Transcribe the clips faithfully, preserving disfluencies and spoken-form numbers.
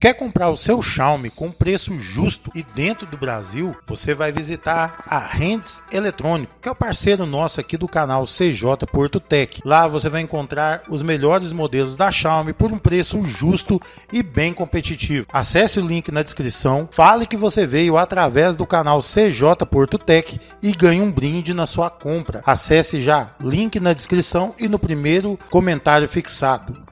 Quer comprar o seu Xiaomi com preço justo e dentro do Brasil? Você vai visitar a Rendes Eletrônico, que é o parceiro nosso aqui do canal C J Porto Tech. Lá você vai encontrar os melhores modelos da Xiaomi por um preço justo e bem competitivo. Acesse o link na descrição, fale que você veio através do canal C J Porto Tech e ganhe um brinde na sua compra. Acesse já, link na descrição e no primeiro comentário fixado.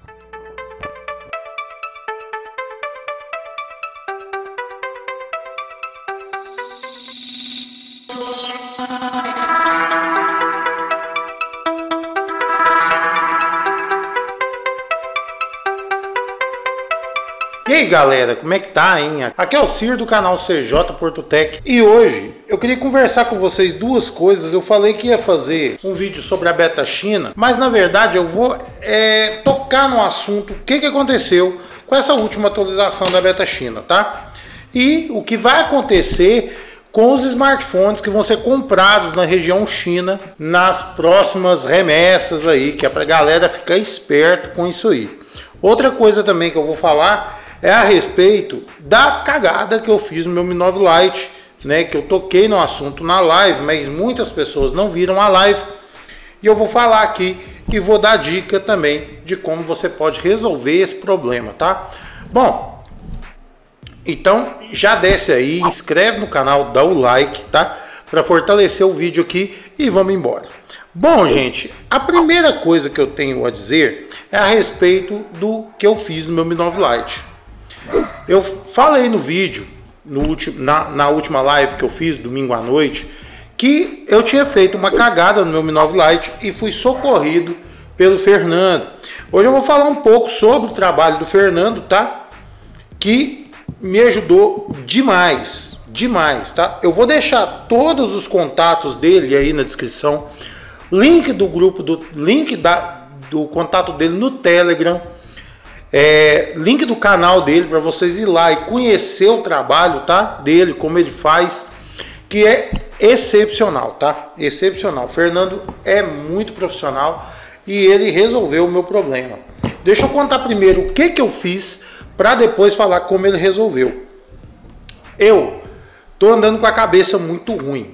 E aí galera, como é que tá, hein? Aqui é o Cir do canal C J Porto Tech e hoje eu queria conversar com vocês duas coisas. Eu falei que ia fazer um vídeo sobre a Beta China, mas na verdade eu vou é, tocar no assunto, o que, que aconteceu com essa última atualização da Beta China, tá? E o que vai acontecer com os smartphones que vão ser comprados na região China nas próximas remessas aí, que é pra galera ficar esperto com isso aí. Outra coisa também que eu vou falar é a respeito da cagada que eu fiz no meu Mi nove Lite, né, que eu toquei no assunto na live, mas muitas pessoas não viram a live, e eu vou falar aqui e vou dar dica também de como você pode resolver esse problema, tá? Bom, então já desce aí, inscreve no canal, dá o like, tá? Para fortalecer o vídeo aqui e vamos embora. Bom, gente, a primeira coisa que eu tenho a dizer é a respeito do que eu fiz no meu Mi nove Lite. Eu falei no vídeo, no último, na, na última live que eu fiz, domingo à noite, que eu tinha feito uma cagada no meu Mi nove Lite e fui socorrido pelo Fernando. Hoje eu vou falar um pouco sobre o trabalho do Fernando, tá? Que me ajudou demais, demais, tá? Eu vou deixar todos os contatos dele aí na descrição, link do grupo, do link da, do contato dele no Telegram, é, link do canal dele para vocês ir lá e conhecer o trabalho, tá? Dele, como ele faz, que é excepcional, tá? Excepcional. O Fernando é muito profissional e ele resolveu o meu problema. Deixa eu contar primeiro o que que eu fiz para depois falar como ele resolveu. Eu tô andando com a cabeça muito ruim.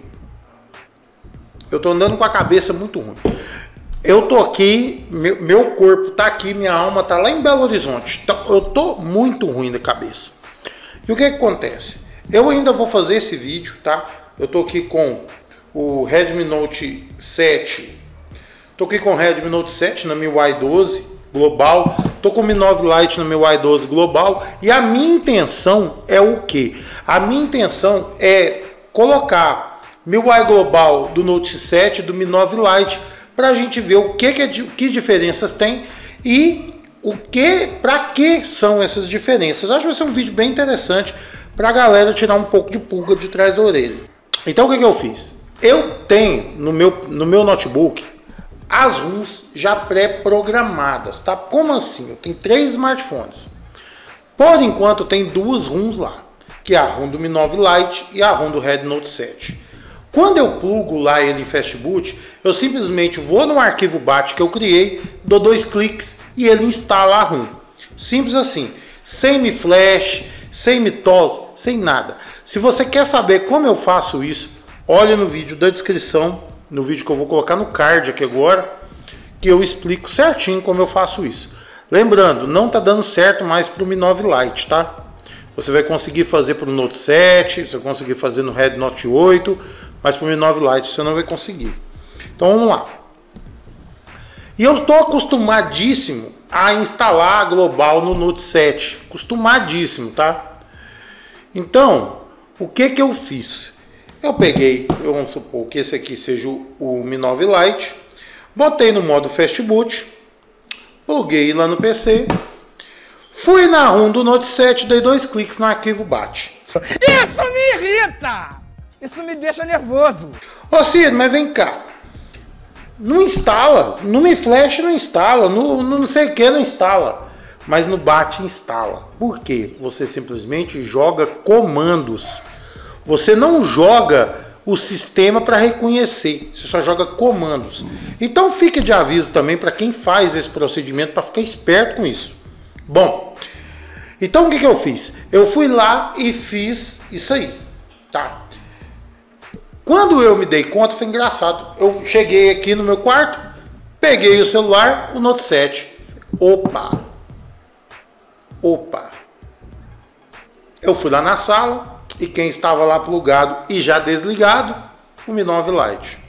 Eu tô andando com a cabeça muito ruim. Eu tô aqui, meu, meu corpo tá aqui, minha alma tá lá em Belo Horizonte. Então, eu tô muito ruim da cabeça. E o que que acontece? Eu ainda vou fazer esse vídeo, tá? Eu tô aqui com o Redmi Note sete. Tô aqui com o Redmi Note sete na M I U I doze Global. Tô com o Mi nove Lite no M I U I doze Global. E a minha intenção é o quê? A minha intenção é colocar M I U I Global do Note sete, do Mi nove Lite, para a gente ver o que, que, que diferenças tem e o que, para que são essas diferenças. Acho que vai ser um vídeo bem interessante para a galera tirar um pouco de pulga de trás da orelha. Então o que, que eu fiz? Eu tenho no meu, no meu notebook as ROMs já pré-programadas, tá? Como assim? Eu tenho três smartphones. Por enquanto tem duas ROMs lá, que é a ROM do Mi nove Lite e a ROM do Redmi Note sete. Quando eu plugo lá ele em Fastboot, eu simplesmente vou no arquivo B A T que eu criei, dou dois cliques e ele instala a ROM. Simples assim, sem Mi Flash, sem Mi T O S, sem nada. Se você quer saber como eu faço isso, olha no vídeo da descrição, no vídeo que eu vou colocar no card aqui agora, que eu explico certinho como eu faço isso. Lembrando, não tá dando certo mais para o Mi nove Lite, tá? Você vai conseguir fazer para o Note sete, você vai conseguir fazer no Redmi Note oito, mas para o Mi nove Lite você não vai conseguir. Então vamos lá. E eu estou acostumadíssimo a instalar a Global no Note sete. Acostumadíssimo, tá? Então, o que que eu fiz? Eu peguei, vamos supor que esse aqui seja o, o Mi nove Lite, botei no modo Fastboot, pluguei lá no P C, fui na ROM do Note sete, dei dois cliques no arquivo B A T. Isso me irrita! Isso me deixa nervoso. Ô Ciro, mas vem cá. Não instala. No Mi Flash não instala. No, no não sei o que não instala. Mas no B A T instala. Por quê? Você simplesmente joga comandos. Você não joga o sistema para reconhecer. Você só joga comandos. Então fique de aviso também para quem faz esse procedimento, para ficar esperto com isso. Bom, Então o que, que eu fiz? Eu fui lá e fiz isso aí, tá? Quando eu me dei conta, foi engraçado. Eu cheguei aqui no meu quarto, peguei o celular, o Note sete. Opa! Opa! Eu fui lá na sala e quem estava lá plugado e já desligado, o Mi nove Lite.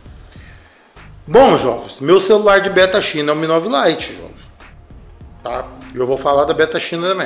Bom, jovens, meu celular de beta China é o Mi nove Lite, jovens. Tá? Eu vou falar da beta China também.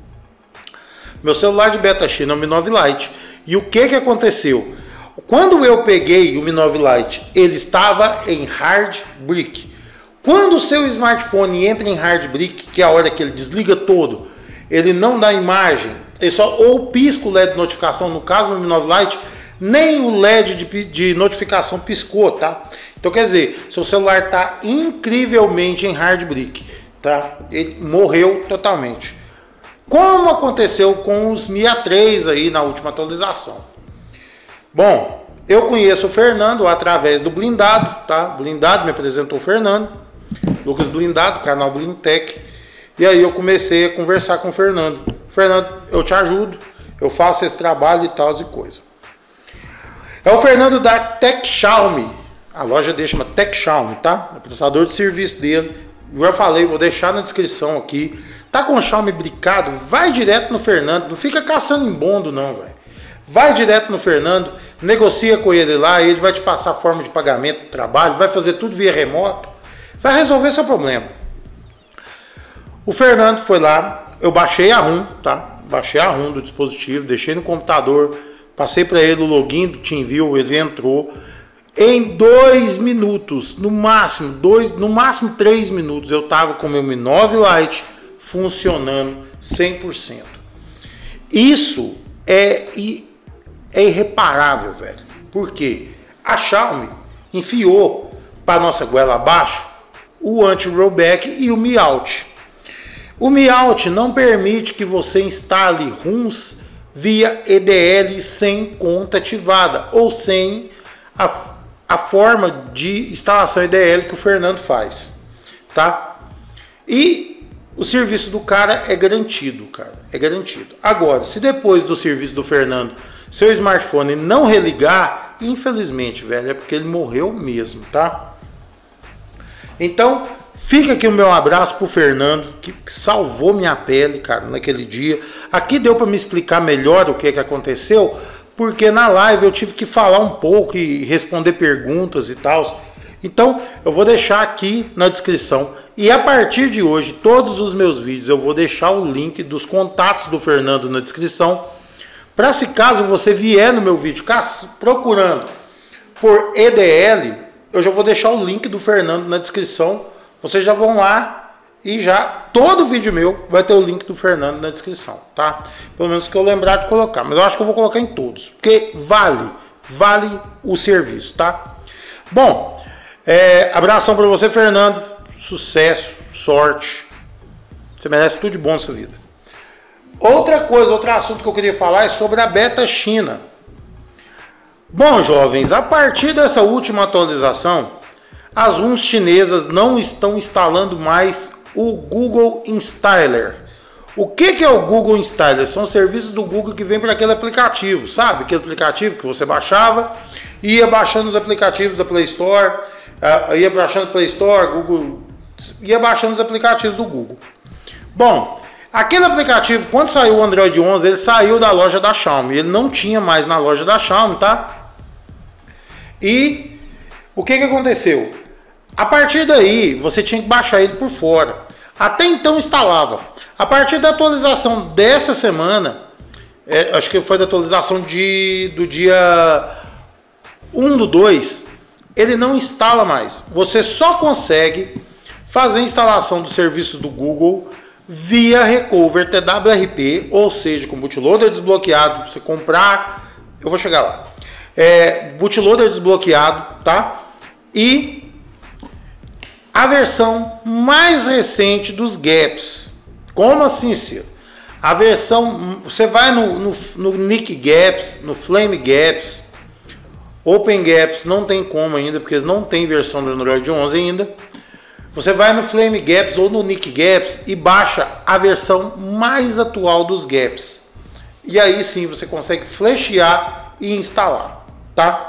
Meu celular de beta China é o Mi nove Lite. E o que que aconteceu? Quando eu peguei o Mi nove Lite, ele estava em hard brick. Quando o seu smartphone entra em hard brick, que é a hora que ele desliga todo, ele não dá imagem, ele só ou pisca o L E D de notificação, no caso do Mi nove Lite, nem o L E D de, de notificação piscou, tá? Então quer dizer, seu celular está incrivelmente em hard brick, tá? Ele morreu totalmente. Como aconteceu com os Mi A três aí na última atualização. Bom, eu conheço o Fernando através do Blindado, tá? Blindado me apresentou o Fernando, Lucas Blindado, canal Blindtech. E aí eu comecei a conversar com o Fernando. Fernando, eu te ajudo, eu faço esse trabalho e tal e coisa. É o Fernando da Tech Xiaomi. A loja dele chama Tech Xiaomi, tá? É o prestador de serviço dele. Eu já falei, vou deixar na descrição aqui. Tá com o Xiaomi bricado? Vai direto no Fernando. Não fica caçando embondo não, velho. Vai direto no Fernando, negocia com ele lá, ele vai te passar a forma de pagamento do trabalho, vai fazer tudo via remoto, vai resolver seu problema. O Fernando foi lá, eu baixei a ROM, tá? Baixei a ROM do dispositivo, deixei no computador, passei para ele o login do TeamViewer, ele entrou. Em dois minutos, no máximo, dois, no máximo três minutos, eu tava com o meu Mi nove Lite funcionando cem por cento. Isso é, é irreparável, velho. Por quê? A Xiaomi enfiou para nossa goela abaixo o anti-rollback e o Mi Out. O Mi Out não permite que você instale ROMs via E D L sem conta ativada ou sem a, a forma de instalação E D L que o Fernando faz, tá? E o serviço do cara é garantido, cara, é garantido. Agora, se depois do serviço do Fernando seu smartphone não religar, infelizmente, velho, é porque ele morreu mesmo, tá? Então, fica aqui o meu abraço pro Fernando, que salvou minha pele, cara, naquele dia. Aqui deu para me explicar melhor o que que aconteceu, porque na live eu tive que falar um pouco e responder perguntas e tal. Então, eu vou deixar aqui na descrição. E a partir de hoje, todos os meus vídeos, eu vou deixar o link dos contatos do Fernando na descrição. Para se caso você vier no meu vídeo procurando por E D L, eu já vou deixar o link do Fernando na descrição. Vocês já vão lá e já, todo vídeo meu vai ter o link do Fernando na descrição, tá? Pelo menos que eu lembrar de colocar, mas eu acho que eu vou colocar em todos, porque vale, vale o serviço, tá? Bom, é, abração para você, Fernando. Sucesso, sorte. Você merece tudo de bom nessa vida. Outra coisa, outro assunto que eu queria falar é sobre a beta China. Bom, jovens, a partir dessa última atualização, as ROMs chinesas não estão instalando mais o Google Installer. O que que é o Google Installer? São serviços do Google que vem para aquele aplicativo, sabe? Aquele aplicativo que você baixava, ia baixando os aplicativos da Play Store, uh, ia baixando Play Store, Google, ia baixando os aplicativos do Google. Bom, aquele aplicativo, quando saiu o Android onze, ele saiu da loja da Xiaomi, ele não tinha mais na loja da Xiaomi, tá? E o que que aconteceu? A partir daí, você tinha que baixar ele por fora. Até então instalava. A partir da atualização dessa semana, é, acho que foi da atualização de, do dia um do dois, ele não instala mais. Você só consegue fazer a instalação do serviço do Google via Recover T W R P, ou seja, com bootloader desbloqueado, você comprar, eu vou chegar lá, é, bootloader desbloqueado, tá? E a versão mais recente dos Gaps. Como assim, Ciro? A versão, você vai no, no, no Nick Gaps, no Flame Gaps, Open Gaps não tem como ainda, porque eles não tem versão do Android onze ainda. você vai no Flame Gaps ou no Nick Gaps e baixa a versão mais atual dos Gaps. E aí sim você consegue flashear e instalar, tá?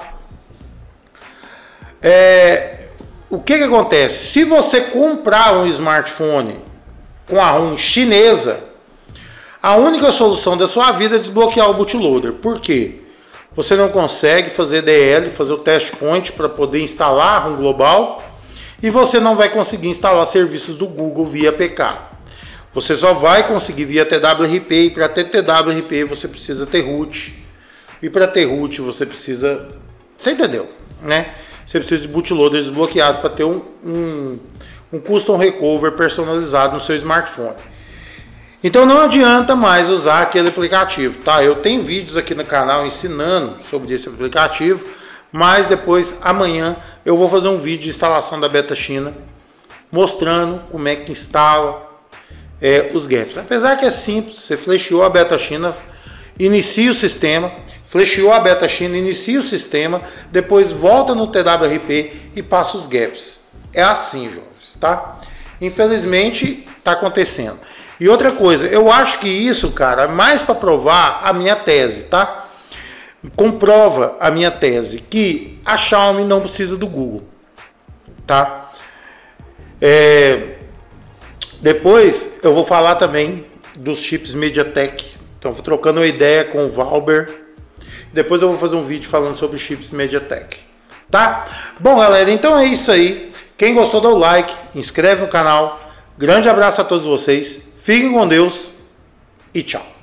É, o que que acontece? Se você comprar um smartphone com a ROM chinesa, a única solução da sua vida é desbloquear o bootloader. Por quê? Você não consegue fazer D L, fazer o test point para poder instalar a ROM global, e você não vai conseguir instalar serviços do Google via A P K. Você só vai conseguir via T W R P, e para ter T W R P você precisa ter root, e para ter root você precisa... Você entendeu, né? Você precisa de bootloader desbloqueado para ter um, um, um custom recover personalizado no seu smartphone. Então não adianta mais usar aquele aplicativo, tá? Eu tenho vídeos aqui no canal ensinando sobre esse aplicativo, mas depois, amanhã, eu vou fazer um vídeo de instalação da Beta China, mostrando como é que instala é, os gaps. Apesar que é simples, você flasheou a Beta China, inicia o sistema, flasheou a Beta China, inicia o sistema, depois volta no T W R P e passa os gaps. É assim, jovens, tá? Infelizmente, tá acontecendo. E outra coisa, eu acho que isso, cara, é mais para provar a minha tese, tá? Comprova a minha tese que a Xiaomi não precisa do Google, tá? É, depois eu vou falar também dos chips MediaTek. Então vou trocando uma ideia com o Valber. Depois eu vou fazer um vídeo falando sobre chips MediaTek, tá? Bom, galera, então é isso aí. Quem gostou, dá o like, inscreve no canal. Grande abraço a todos vocês. Fiquem com Deus e tchau.